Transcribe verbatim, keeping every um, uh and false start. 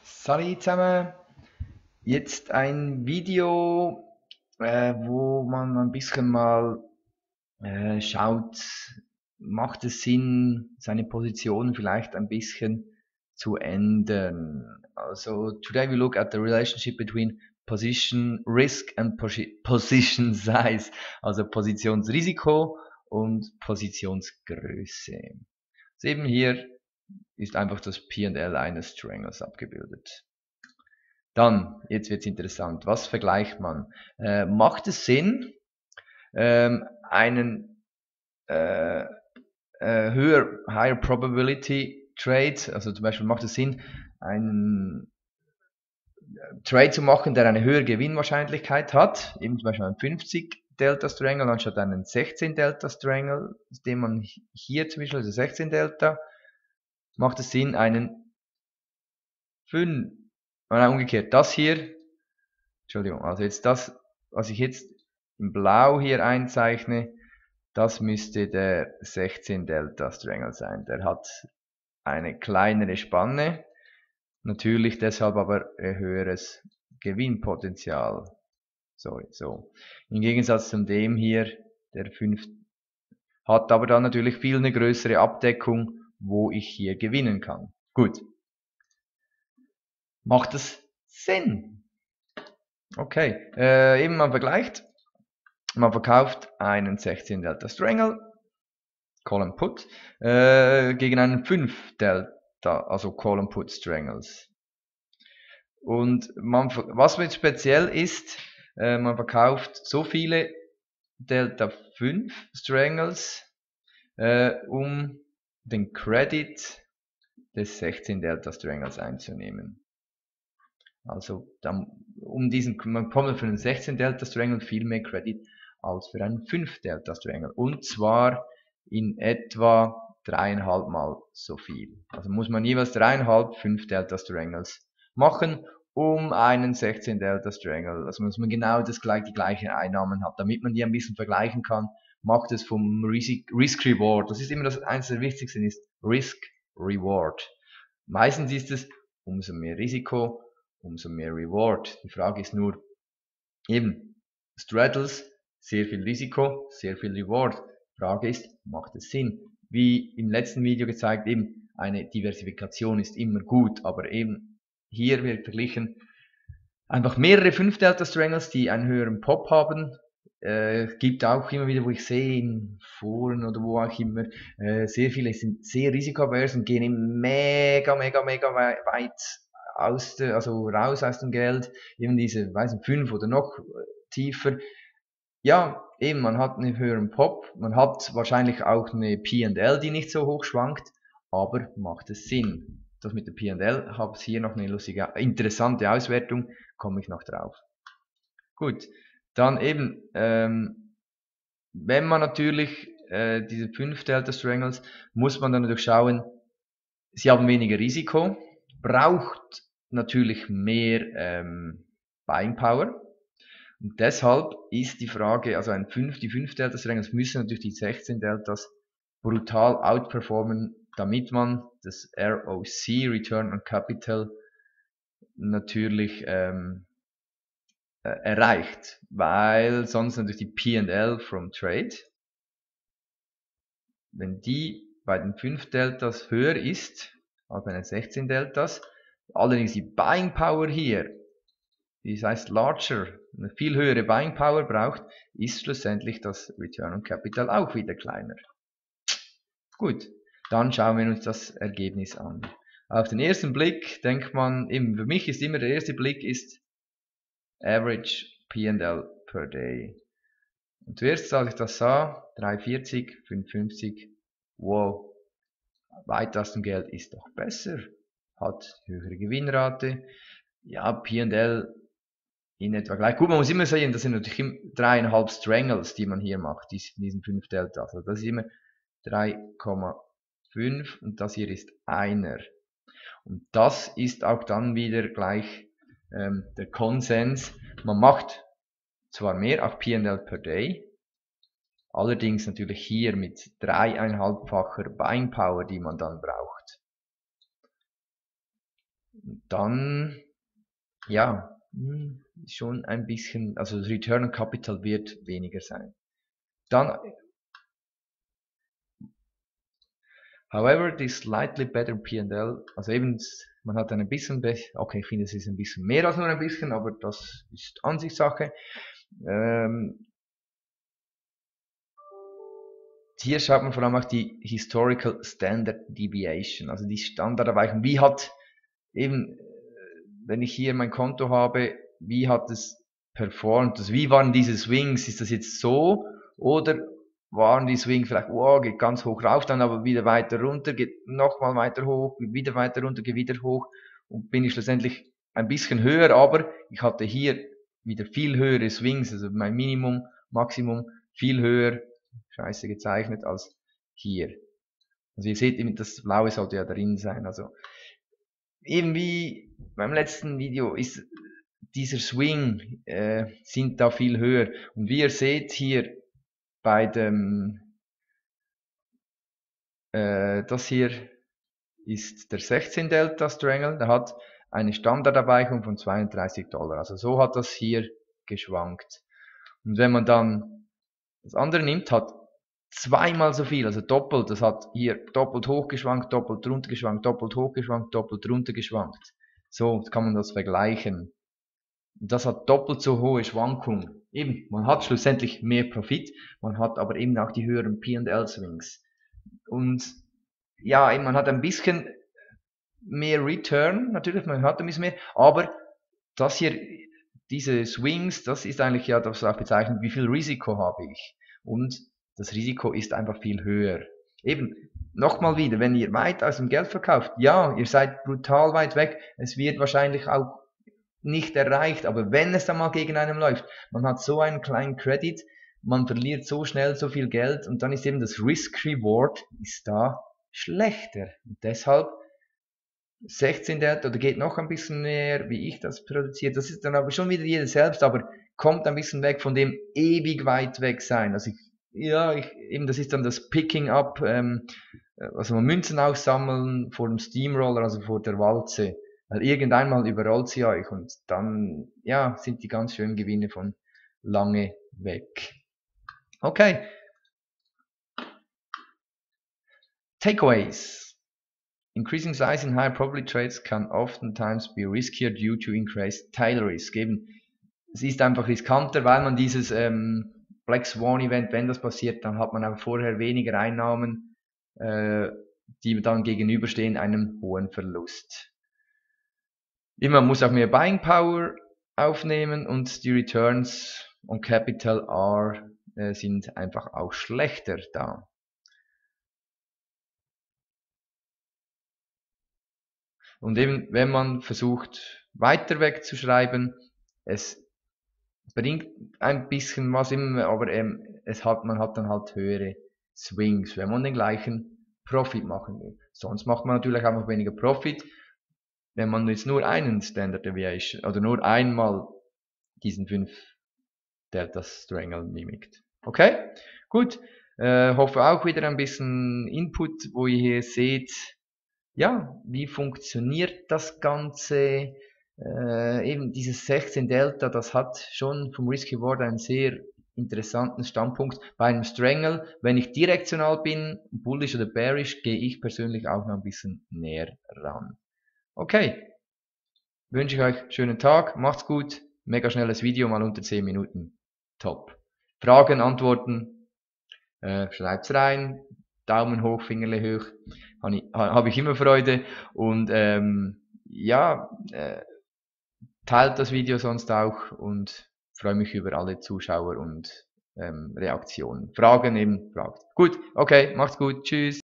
Salut zusammen, jetzt ein Video, äh, wo man ein bisschen mal äh, schaut, macht es Sinn, seine Position vielleicht ein bisschen zu ändern. Also, today we look at the relationship between position risk and posi position size, also Positionsrisiko und Positionsgröße. Also eben hier ist einfach das P und L eines Triangles abgebildet. Dann, jetzt wird's interessant, was vergleicht man? Äh, macht es Sinn, ähm, einen äh, äh, höher, higher probability Trade, also zum Beispiel macht es Sinn, einen Trade zu machen, der eine höhere Gewinnwahrscheinlichkeit hat, eben zum Beispiel einen fünfzig Delta Strangle anstatt einen sechzehn Delta Strangle, den man hier zum Beispiel, also sechzehn Delta, macht es Sinn, einen fünf, nein, umgekehrt, das hier, Entschuldigung, also jetzt das, was ich jetzt in Blau hier einzeichne, das müsste der sechzehn Delta Strangle sein. Der hat eine kleinere Spanne, natürlich deshalb aber ein höheres Gewinnpotenzial. Sorry, so. Im Gegensatz zu dem hier, der fünf, hat aber dann natürlich viel eine größere Abdeckung, wo ich hier gewinnen kann. Gut. Macht das Sinn? Okay, äh, eben man vergleicht. Man verkauft einen sechzehn Delta Strangle, Call and Put, äh, gegen einen fünf Delta, also Call and Put Strangles. Und man, was mit speziell ist, äh, man verkauft so viele Delta fünf Strangles, äh, um den Credit des sechzehn Delta Strangles einzunehmen. Also dann, um diesen, man bekommt für einen sechzehn Delta Strangle viel mehr Credit als für einen fünf Delta Strangle. Und zwar in etwa dreieinhalb Mal so viel. Also muss man jeweils dreieinhalb fünf Delta Strangles machen, um einen sechzehn Delta Strangle, also muss man genau das gleich, die gleichen Einnahmen hat. Damit man die ein bisschen vergleichen kann, macht es vom Risk, Risk Reward. Das ist immer das eines der wichtigsten ist Risk Reward. Meistens ist es umso mehr Risiko, umso mehr Reward. Die Frage ist nur, eben, Straddles, sehr viel Risiko, sehr viel Reward. Frage ist, macht es Sinn? Wie im letzten Video gezeigt, eben, eine Diversifikation ist immer gut, aber eben, hier wird verglichen, einfach mehrere fünf Delta Strangles, die einen höheren Pop haben. Äh, gibt auch immer wieder, wo ich sehe, in Foren oder wo auch immer, äh, sehr viele sind sehr risikoavers und gehen eben mega, mega, mega weit aus der, also raus aus dem Geld, eben diese, weiß nicht, fünf oder noch tiefer. Ja, eben, man hat einen höheren Pop, man hat wahrscheinlich auch eine P und L, die nicht so hoch schwankt, aber macht es Sinn? Das mit der P und L habe hier noch eine lustige, interessante Auswertung, komme ich noch drauf. Gut, dann eben, ähm, wenn man natürlich äh, diese fünf Delta Strangles, muss man dann natürlich schauen, sie haben weniger Risiko, braucht natürlich mehr ähm, Buying Power. Und deshalb ist die Frage, also ein fünf, die fünf Delta Strangles müssen natürlich die sechzehn Deltas brutal outperformen, damit man das R O C, Return on Capital, natürlich ähm, äh, erreicht, weil sonst natürlich die P und L from Trade, wenn die bei den fünf Deltas höher ist als bei den sechzehn Deltas, allerdings die Buying Power hier, das heißt larger, eine viel höhere Buying Power braucht, ist schlussendlich das Return on Capital auch wieder kleiner. Gut, dann schauen wir uns das Ergebnis an. Auf den ersten Blick denkt man, eben für mich ist immer der erste Blick ist Average P und L per Day. Und zuerst, als ich das sah, drei vierzig, fünf fünfzig, wow, weit aus dem Geld ist doch besser, hat höhere Gewinnrate, ja, P und L in etwa gleich. Gut, man muss immer sehen, das sind natürlich dreieinhalb Strangles, die man hier macht, in diesen fünf Deltas. Also das ist immer drei Komma fünf und das hier ist einer. Und das ist auch dann wieder gleich ähm, der Konsens. Man macht zwar mehr, auch P und L per Day, allerdings natürlich hier mit dreieinhalbfacher Buying Power, die man dann braucht. dann, ja, schon ein bisschen, also das Return on Capital wird weniger sein. Dann, however, the slightly better P and L, also eben, man hat ein bisschen, okay, ich finde es ist ein bisschen mehr als nur ein bisschen, aber das ist Ansichtssache. Ähm, hier schaut man vor allem auch die Historical Standard Deviation, also die Standardabweichung. Wie hat eben, wenn ich hier mein Konto habe, wie hat es performt? Also wie waren diese Swings? Ist das jetzt so oder waren die Swings vielleicht, wow, geht ganz hoch rauf, dann aber wieder weiter runter, geht nochmal weiter hoch, wieder weiter runter, geht wieder hoch und bin ich schlussendlich ein bisschen höher, aber ich hatte hier wieder viel höhere Swings, also mein Minimum, Maximum viel höher, scheiße gezeichnet, als hier. Also ihr seht, das Blaue sollte ja drin sein, also eben wie beim letzten Video ist dieser Swing äh, sind da viel höher und wie ihr seht hier bei dem äh, das hier ist der sechzehn Delta Strangle, der hat eine Standardabweichung von zweiunddreißig Dollar, also so hat das hier geschwankt. Und wenn man dann das andere nimmt, hat zweimal so viel, also doppelt, das hat hier doppelt hoch geschwankt, doppelt runter geschwankt, doppelt hoch geschwankt, doppelt runter geschwankt. So kann man das vergleichen. Das hat doppelt so hohe Schwankungen. Eben, man hat schlussendlich mehr Profit, man hat aber eben auch die höheren P and L Swings. Und ja, eben, man hat ein bisschen mehr Return, natürlich, man hat ein bisschen mehr, aber das hier, diese Swings, das ist eigentlich ja das auch bezeichnet, wie viel Risiko habe ich. Und das Risiko ist einfach viel höher. Eben, nochmal wieder, wenn ihr weit aus dem Geld verkauft, ja, ihr seid brutal weit weg, es wird wahrscheinlich auch nicht erreicht, aber wenn es dann mal gegen einen läuft, man hat so einen kleinen Credit, man verliert so schnell so viel Geld und dann ist eben das Risk-Reward ist da schlechter. Und deshalb sechzehn Delta oder geht noch ein bisschen mehr, wie ich das produziere. Das ist dann aber schon wieder jeder selbst, aber kommt ein bisschen weg von dem ewig weit weg sein. Also ich, ja, ich, eben das ist dann das Picking up, ähm, also Münzen aussammeln vor dem Steamroller, also vor der Walze. Weil irgendeinmal überrollt sie euch und dann, ja, sind die ganz schönen Gewinne von lange weg. Okay. Takeaways. Increasing size in high probability trades can oftentimes be riskier due to increased tail risk. Eben, es ist einfach riskanter, weil man dieses ähm, Black Swan Event, wenn das passiert, dann hat man einfach vorher weniger Einnahmen, äh, die dann gegenüberstehen einem hohen Verlust. Immer muss auch mehr Buying Power aufnehmen und die Returns on Capital are, äh, sind einfach auch schlechter da. Und eben, wenn man versucht, weiter wegzuschreiben, es bringt ein bisschen was immer, aber ähm, es hat, man hat dann halt höhere Swings, wenn man den gleichen Profit machen will. Sonst macht man natürlich einfach weniger Profit, wenn man jetzt nur einen Standard Deviation oder nur einmal diesen fünf Delta Strangle mimikt. Okay, gut. Äh, hoffe auch wieder ein bisschen Input, wo ihr hier seht, ja, wie funktioniert das Ganze? Äh, eben dieses sechzehn Delta, das hat schon vom Risky Reward einen sehr interessanten Standpunkt. Bei einem Strangle, wenn ich direktional bin, bullish oder bearish, gehe ich persönlich auch noch ein bisschen näher ran. Okay, wünsche ich euch einen schönen Tag, macht's gut, mega schnelles Video, mal unter zehn Minuten, top. Fragen, Antworten, äh, schreibt's rein, Daumen hoch, Fingerle hoch, habe ich, hab ich immer Freude und ähm, ja, äh, teilt das Video sonst auch und freue mich über alle Zuschauer und ähm, Reaktionen. Fragen eben, fragt. Gut, okay, macht's gut, tschüss.